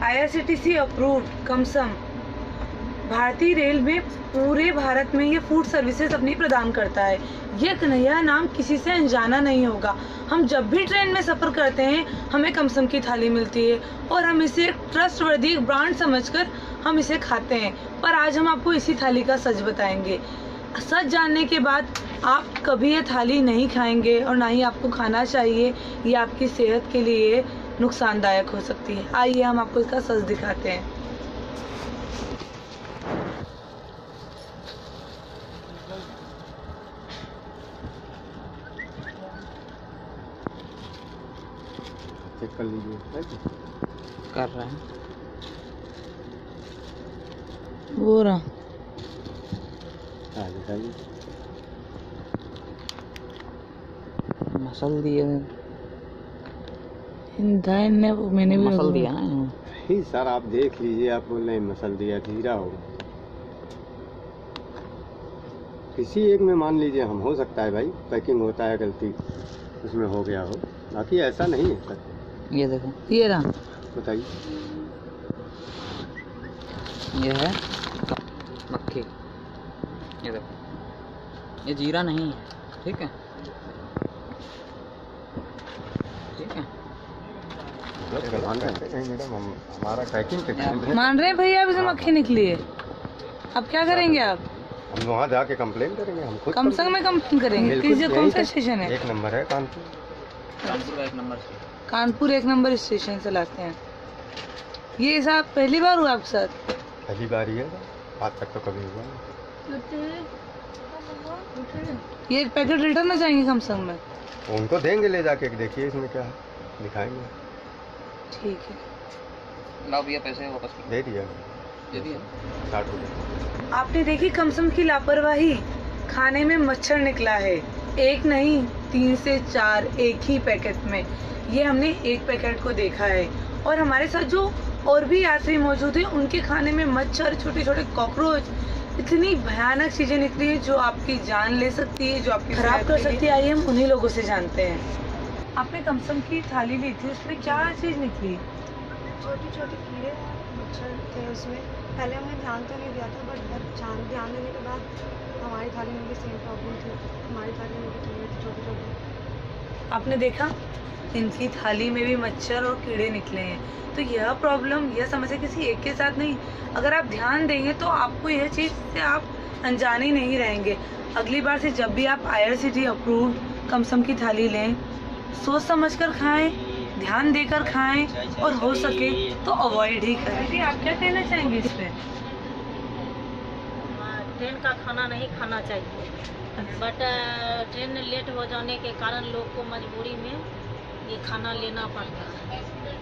IRCTC approved कमसम भारतीय rail में पूरे भारत में ये फूड सर्विसेज अपनी प्रदान करता है। ये कन्हैया नाम किसी से अनजाना नहीं होगा। हम जब भी ट्रेन में सफ़र करते हैं हमें कमसम की थाली मिलती है और हम इसे एक ट्रस्टवर्दी ब्रांड समझकर हम इसे खाते हैं। पर आज हम आपको इसी थाली का सच बताएंगे। सच जानने के बाद आप कभी ये थाली नहीं खाएंगे और ना ही आपको खाना चाहिए। ये आपकी सेहत के लिए नुकसानदायक हो सकती है। आइए हम आपको इसका सच दिखाते हैं। चेक कर लीजिए। कर रहे हैं वो रहा। दिखाइए। मसल दिए ने मैंने भी मसल दिया ना। ही सर आप देख लीजिए। आप बोल रहे हैं मसल दिया, धीरा होगा। किसी एक में मान लीजिए हम, हो सकता है भाई पैकिंग होता है गलती उसमें हो गया हो, बाकी ऐसा नहीं है सर। ये देखो ये रहा। बताइए। ये है मक्खी। ये देखो ये जीरा नहीं है। ठीक है ठीक है। मैडम हमारा पैकिंग मान रहे हैं भैया आप इसे मक्खी निकली है। अब क्या करेंगे आप? हम वहाँ जाके कंप्लेन करेंगे। हम खुद कमसम में कंप्लेन करेंगे। किस कौन सा स्टेशन है? 1 नंबर है कानपुर। कानपुर 1 नंबर से। कानपुर 1 नंबर स्टेशन से लाते हैं। ये साहब पहली बार हुआ आपके साथ? पहली बार ही है, आज तक तो कभी हुआ नहीं। ये पैकेट रिटर्न हो जाएंगे कमसम में? उनको देंगे ले जाके, देखिए इसमें क्या है, दिखाएंगे। ठीक है लाओ भैया पैसे वापस दे दिया। 60 रुपये। आपने देखी कमसम की लापरवाही। खाने में मच्छर निकला है। एक नहीं 3 से 4 एक ही पैकेट में। ये हमने एक पैकेट को देखा है और हमारे साथ जो और भी यात्री मौजूद हैं उनके खाने में मच्छर, छोटे छोटे कॉकरोच, इतनी भयानक चीजें निकली है जो आपकी जान ले सकती है, जो आपकी खराब कर सकती है। आइए हम उन्हीं लोगों से जानते हैं। आपने कमसम की थाली ली थी, उसमें क्या चीज निकली? छोटी छोटी कीड़े मच्छर थे उसमें। पहले हमने ध्यान तो नहीं दिया था, बट ध्यान देने के बाद हमारी थाली में भी सेम प्रॉब्लम थी। हमारी थाली में भी कीड़े थे छोटे छोटे। आपने देखा इनकी थाली में भी मच्छर और कीड़े निकले हैं। तो यह प्रॉब्लम, यह समस्या किसी एक के साथ नहीं, अगर आप ध्यान देंगे तो आपको यह चीज से आप अनजाने नहीं रहेंगे। अगली बार से जब भी आप IRCTC अप्रूव्ड कमसम की थाली लें, सोच समझकर खाएं, ध्यान देकर खाएं और हो सके तो अवॉइड ही करें। आप क्या कहना चाहेंगे इस पे? ट्रेन का खाना नहीं खाना चाहिए, बट ट्रेन लेट हो जाने के कारण लोग को मजबूरी में ये खाना लेना पड़ता है।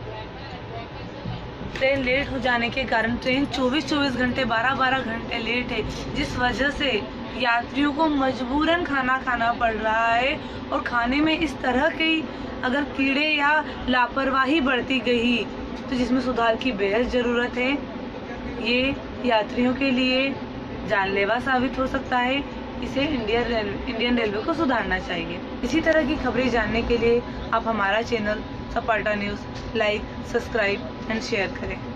ट्रेन लेट हो जाने के कारण ट्रेन 24-24 घंटे 12-12 घंटे लेट है, जिस वजह से यात्रियों को मजबूरन खाना खाना पड़ रहा है। और खाने में इस तरह की अगर कीड़े या लापरवाही बढ़ती गई तो जिसमें सुधार की बेहद ज़रूरत है। ये यात्रियों के लिए जानलेवा साबित हो सकता है। इसे इंडियन रेलवे को सुधारना चाहिए। इसी तरह की खबरें जानने के लिए आप हमारा channel Sapata news like, subscribe and share करें।